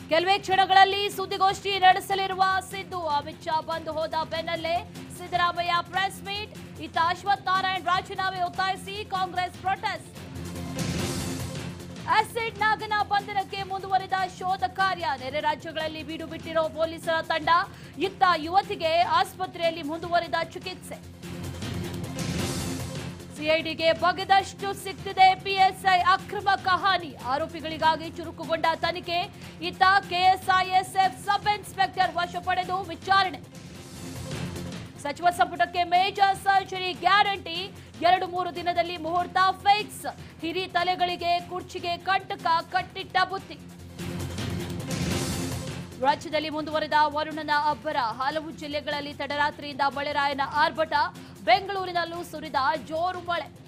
ಕೆಲವೇ ಕ್ಷಣಗಳಲ್ಲಿ ಸುದ್ದಿಗೋಷ್ಠಿ ನಡೆಸಲಿರುವ ಸಿದ್ದು ಅಮಿತ್ ಶಾ ಬಂದು ಹೋದ ಬೆನ್ನಲ್ಲೇ ಸಿದ್ದರಾಮಯ್ಯ ಪ್ರೆಸ್ ಮೀಟ್. ಇತ್ತ ಅಶ್ವಥ್ ನಾರಾಯಣ್ ರಾಜೀನಾಮೆ ಒತ್ತಾಯಿಸಿ ಕಾಂಗ್ರೆಸ್ ಪ್ರೊಟೆಸ್ಟ್. ಆಸಿಡ್ ನಾಗನ ಬಂಧನಕ್ಕೆ ಮುಂದುವರಿದ ಶೋಧ ಕಾರ್ಯ. ನೆರೆ ರಾಜ್ಯಗಳಲ್ಲಿ ಬೀಡು ಬಿಟ್ಟಿರೋ ಪೊಲೀಸರ ತಂಡ. ಇತ್ತ ಯುವತಿಗೆ ಆಸ್ಪತ್ರೆಯಲ್ಲಿ ಮುಂದುವರಿದ ಚಿಕಿತ್ಸೆ. ಸಿಐಡಿಗೆ ಬಗೆದಷ್ಟು ಸಿಕ್ತಿದೆ ಪಿಎಸ್ಐ ಅಕ್ರಮ ಕಹಾನಿ. ಆರೋಪಿಗಳಿಗಾಗಿ ಚುರುಕುಗೊಂಡ ತನಿಖೆ. ಇತ್ತ ಕೆಎಸ್ಐಎಸ್ಎಫ್ ಸಬ್ ಇನ್ಸ್ಪೆಕ್ಟರ್ ವಶ ಪಡೆದು ವಿಚಾರಣೆ. ಸಚಿವ ಸಂಪುಟಕ್ಕೆ ಮೇಜರ್ ಸರ್ಜರಿ ಗ್ಯಾರಂಟಿ. 2-3 ದಿನದಲ್ಲಿ ಮುಹೂರ್ತ ಫಿಕ್ಸ್. ಹಿರಿ ತಲೆಗಳಿಗೆ ಕುರ್ಚಿಗೆ ಕಂಟಕ ಕಟ್ಟಿಟ್ಟ ಬುತ್ತಿ. ರಾಜ್ಯದಲ್ಲಿ ಮುಂದುವರೆದ ವರುಣನ ಅಬ್ಬರ. ಹಲವು ಜಿಲ್ಲೆಗಳಲ್ಲಿ ತಡರಾತ್ರಿಯಿಂದ ಮಳೆರಾಯನ ಆರ್ಭಟ. ಬೆಂಗಳೂರಿನಲ್ಲೂ ಸುರಿದ ಜೋರು ಮಳೆ.